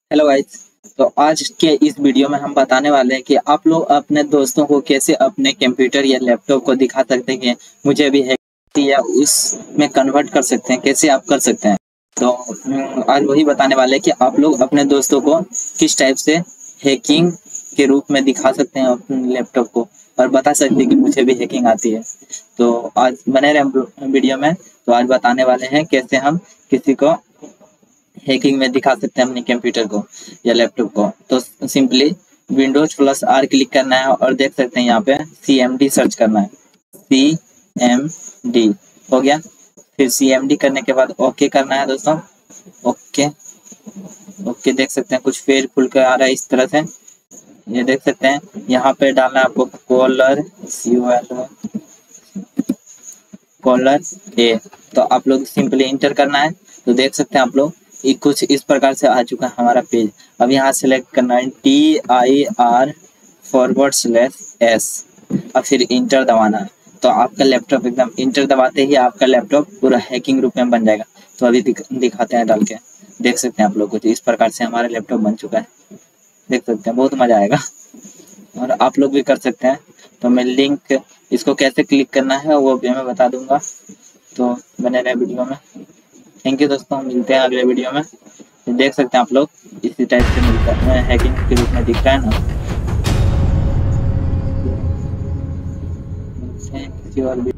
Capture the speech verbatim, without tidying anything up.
Hello guys. तो आज के इस वीडियो में हम बताने वाले हैं कि आप लोग अपने दोस्तों को कैसे अपने कंप्यूटर या लैपटॉप को दिखा सकते हैं कि मुझे भी हैक या उसमें कन्वर्ट कर सकते हैं, कैसे आप कर सकते हैं। तो हम्म, आज वही बताने वाले हैं कि आप लोग अपने दोस्तों को किस टाइप से हैकिंग के रूप में दिखा सकते हैं अपने लैपटॉप को, और बता सकते हैं कि मुझे भी हैकिंग आती है। तो आज बने रहे वीडियो में। तो आज बताने वाले हैं कैसे हम किसी को हैकिंग में दिखा सकते हैं अपने कंप्यूटर को या लैपटॉप को। तो simply Windows plus R click करना है और देख सकते हैं यहाँ पे सी एम डी सर्च करना है। सी एम डी हो गया। फिर सी एम डी करने के बाद ओके करना है दोस्तों। ओके ओके देख सकते हैं कुछ पेज खुल कर आ रहा है इस तरह से। ये देख सकते हैं यहाँ पे डालना है आपको कॉलर सी कॉलर ए। तो आप लोग सिंपली इंटर करना है। तो देख सकते हैं आप लोग ये कुछ इस प्रकार से आ चुका है हमारा पेज। अब यहाँ सेलेक्ट करना है T I R forward slash S और फिर इंटर दबाना है। तो आपका लैपटॉप एकदम इंटर दबाते ही आपका लैपटॉप पूरा हैकिंग रूप में बन जाएगा। तो अभी दिख, दिखाते हैं डाल के। देख सकते हैं आप लोग कुछ इस प्रकार से हमारा लैपटॉप बन चुका है। देख सकते हैं बहुत मजा आएगा और आप लोग भी कर सकते हैं। तो मैं लिंक इसको कैसे क्लिक करना है वो भी मैं बता दूंगा। तो बने रहे वीडियो में। थैंक यू दोस्तों, मिलते हैं अगले वीडियो में। तो देख सकते हैं आप लोग इसी टाइप से मिलता है, हैकिंग के रूप में दिखता है ना। किसी और